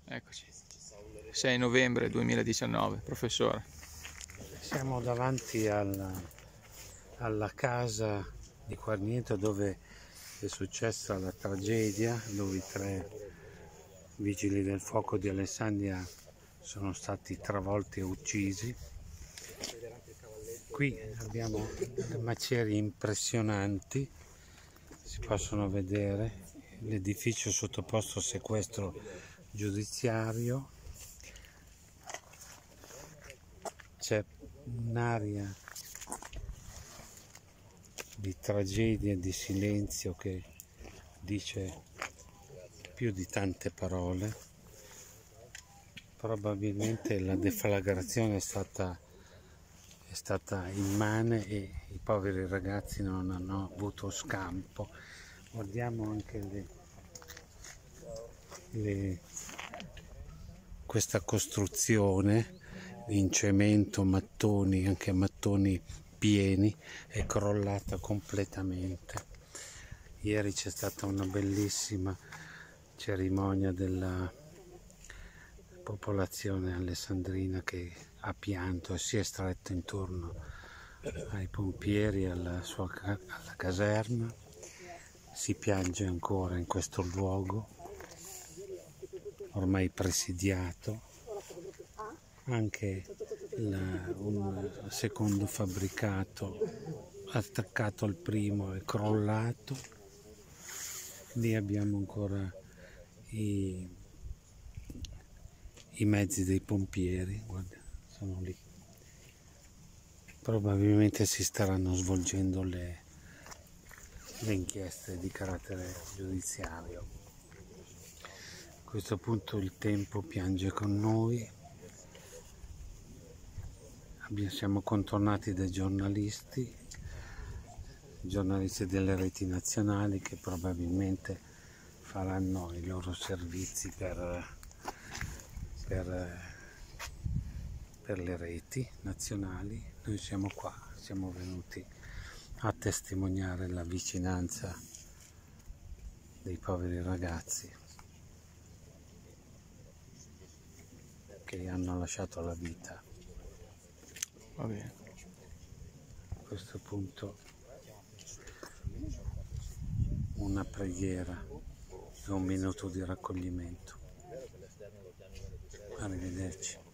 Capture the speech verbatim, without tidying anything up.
Eccoci. sei novembre duemiladiciannove, professore. Siamo davanti alla, alla casa di Quarnieto dove è successa la tragedia, dove i tre vigili del fuoco di Alessandria sono stati travolti e uccisi. Qui abbiamo macerie impressionanti, si possono vedere l'edificio sottoposto a sequestro giudiziario. C'è un'aria di tragedia e di silenzio che dice più di tante parole. Probabilmente la deflagrazione è stata, è stata immane e i poveri ragazzi non hanno avuto scampo. Guardiamo anche le, le, questa costruzione in cemento, mattoni, anche mattoni pieni, è crollata completamente. Ieri c'è stata una bellissima cerimonia della popolazione alessandrina che ha pianto e si è stretto intorno ai pompieri, alla sua alla caserma. Si piange ancora in questo luogo ormai presidiato. Anche la, un secondo fabbricato attaccato al primo è crollato. Lì abbiamo ancora i, i mezzi dei pompieri, guarda, sono lì. Probabilmente si staranno svolgendo le, le inchieste di carattere giudiziario. A questo punto il tempo piange con noi. Siamo contornati dai giornalisti, giornalisti delle reti nazionali che probabilmente faranno i loro servizi per, per, per le reti nazionali. Noi siamo qua, siamo venuti a testimoniare la vicinanza dei poveri ragazzi che hanno lasciato la vita. Va bene. A questo punto una preghiera e un minuto di raccoglimento. Arrivederci.